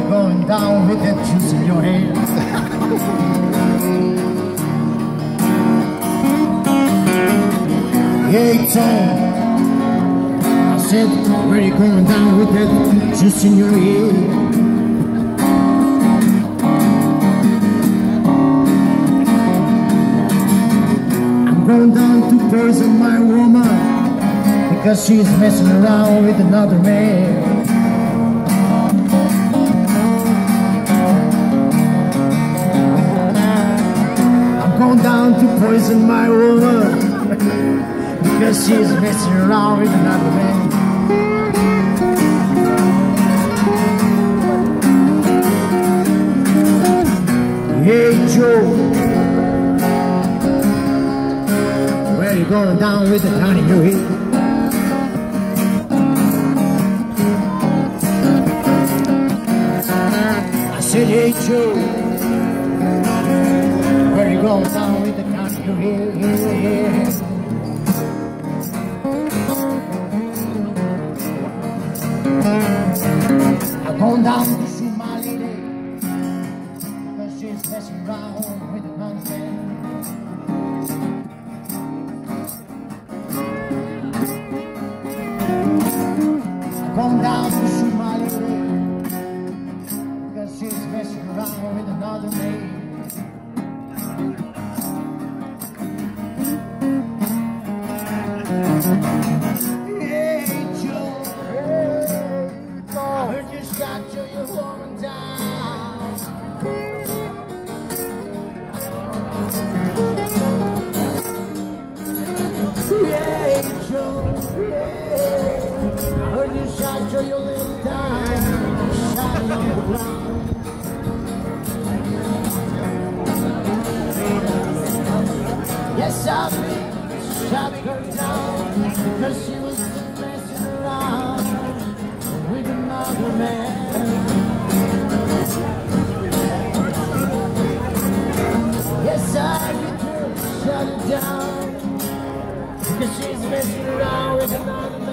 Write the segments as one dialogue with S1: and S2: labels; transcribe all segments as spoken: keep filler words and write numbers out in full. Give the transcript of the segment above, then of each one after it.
S1: going down with that juice in your hand? Hey Tom, I said, where you going down with that juice in your head? I'm going down to poison my woman because she's messing around with another man. I'm going down to poison my woman because she's messing around with another man. Hey Joe, where you going down with the gun in your head? I said, hey Joe, where you going down with the gun in your head? I'm going down to see my lady because she's messing around with another man. I'm going down to see my lady because she's messing around with another man. Your little time shining on the ground. Yes, I've been shot her down because she was messing around with another man. Yes, I've been shot her down because she's messing around with another man.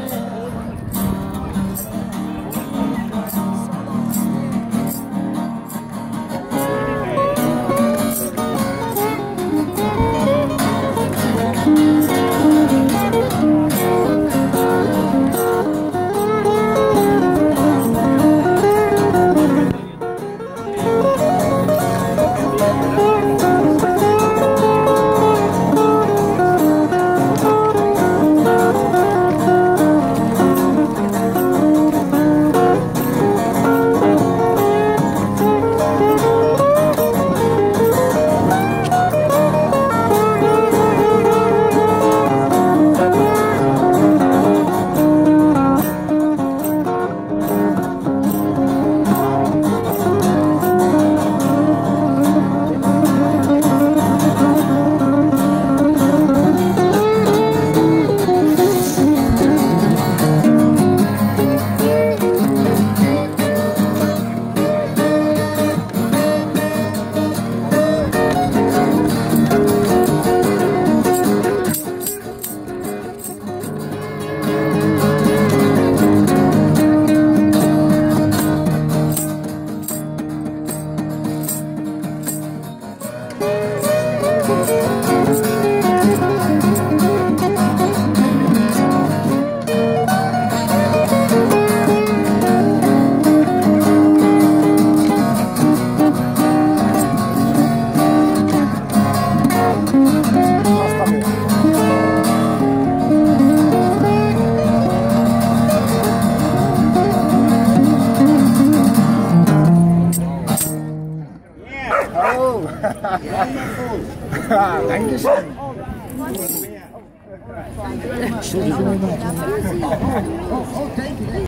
S2: Dankeschön.
S1: Entschuldigung.